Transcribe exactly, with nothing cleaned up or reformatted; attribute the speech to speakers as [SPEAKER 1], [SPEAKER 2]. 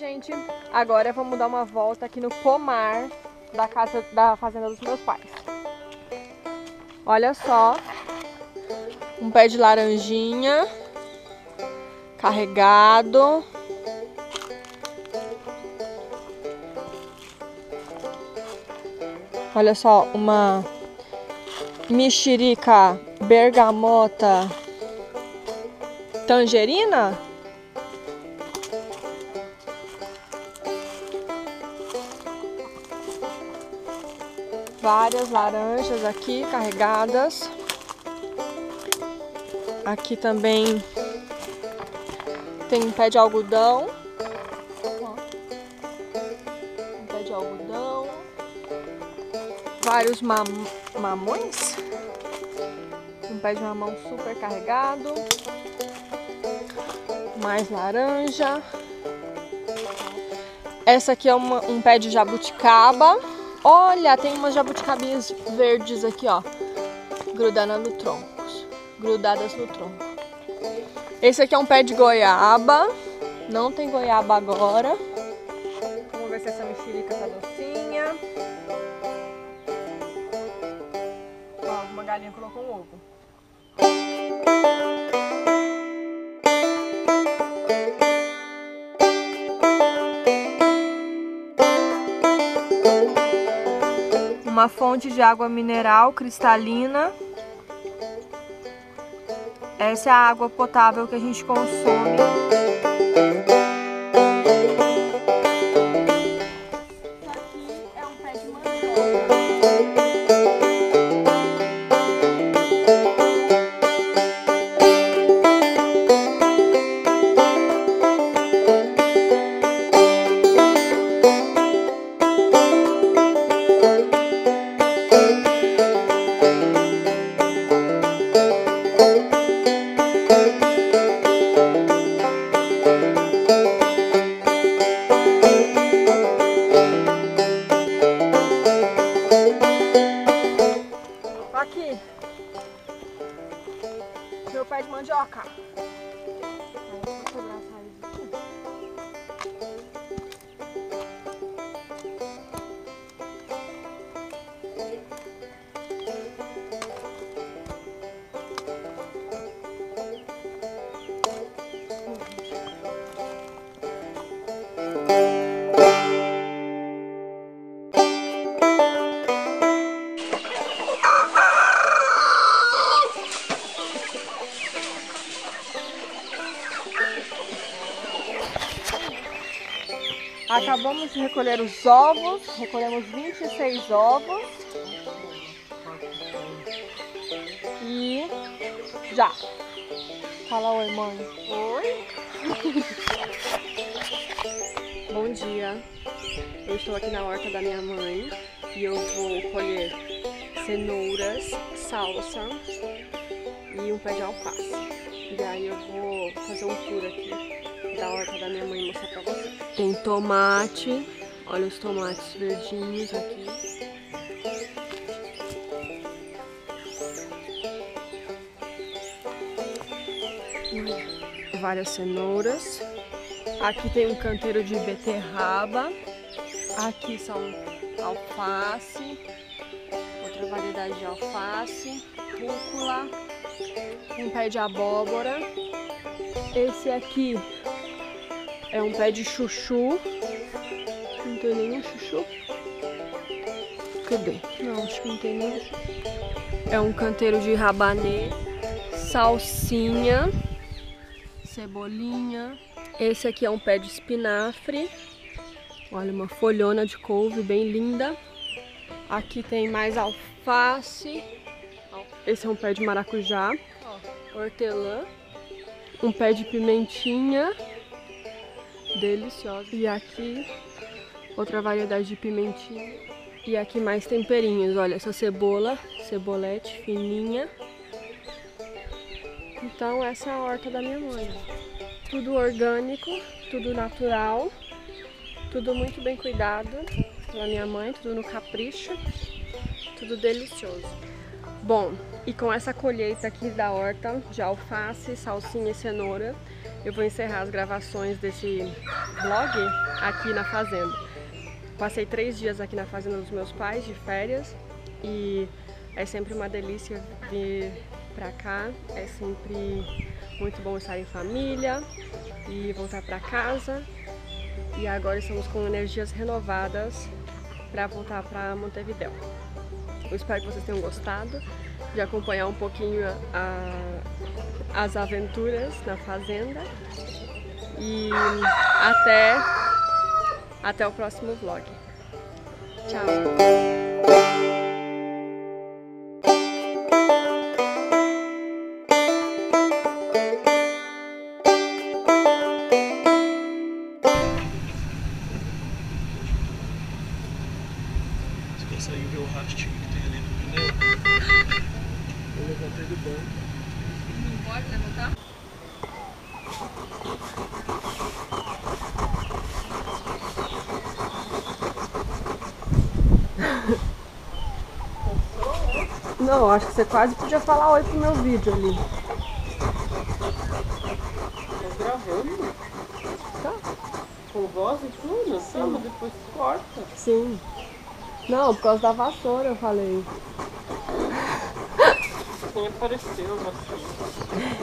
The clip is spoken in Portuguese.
[SPEAKER 1] gente, agora vamos dar uma volta aqui no pomar da casa da fazenda dos meus pais. Olha só, um pé de laranjinha carregado. Olha só, uma mexerica bergamota tangerina. Várias laranjas aqui carregadas. Aqui também tem um pé de algodão. Um pé de algodão. Vários mam mamões. Um pé de mamão super carregado. Mais laranja. Essa aqui é uma, um pé de jabuticaba. Olha, tem umas jabuticabinhas verdes aqui, ó, grudando no tronco, grudadas no tronco. Esse aqui é um pé de goiaba. Não tem goiaba agora. Vamos ver se essa mexerica tá docinha. Ó, uma galinha colocou um ovo. Uma fonte de água mineral cristalina. Essa é a água potável que a gente consome. Isso aqui é um pé de mandioca. Aqui, meu pé de mandioca. Acabamos de recolher os ovos, recolhemos vinte e seis ovos e já. Fala oi, mãe. Oi. Bom dia, eu estou aqui na horta da minha mãe e eu vou colher cenouras, salsa e um pé de alface. E aí eu vou fazer um tour aqui da horta da minha mãe e mostrar pra vocês. Tem tomate, olha os tomates verdinhos aqui. Várias cenouras. Aqui tem um canteiro de beterraba. Aqui são alface, outra variedade de alface, rúcula, um pé de abóbora. Esse aqui é um pé de chuchu. Não tem nenhum chuchu. Cadê? Não, acho que não tem nenhum chuchu. É um canteiro de rabanê, salsinha, cebolinha. Esse aqui é um pé de espinafre. Olha, uma folhona de couve bem linda. Aqui tem mais alface. Esse é um pé de maracujá, hortelã. Um pé de pimentinha. Deliciosa. E aqui outra variedade de pimentinha. E aqui mais temperinhos. Olha, essa cebola, cebolete fininha. Então essa é a horta da minha mãe. Tudo orgânico, tudo natural, tudo muito bem cuidado pela minha mãe, tudo no capricho, tudo delicioso. Bom, e com essa colheita aqui da horta de alface, salsinha e cenoura, eu vou encerrar as gravações desse vlog aqui na fazenda. Passei três dias aqui na fazenda dos meus pais, de férias, e é sempre uma delícia vir pra cá, é sempre muito bom estar em família e voltar pra casa. E agora estamos com energias renovadas para voltar para Montevidéu. Eu espero que vocês tenham gostado de acompanhar um pouquinho a, as aventuras na fazenda. E até, até o próximo vlog. Tchau!
[SPEAKER 2] Consegue ver o rastinho que tem ali no pneu? Eu levantei do banco.
[SPEAKER 1] Não pode levantar? Não, acho que você quase podia falar oi pro meu vídeo ali.
[SPEAKER 3] Tá gravando?
[SPEAKER 1] Tá?
[SPEAKER 3] Com voz e tudo?
[SPEAKER 1] Sim.
[SPEAKER 3] Tá, mas depois corta.
[SPEAKER 1] Sim. Não, por causa da vassoura eu falei.
[SPEAKER 3] Nem apareceu a vassoura.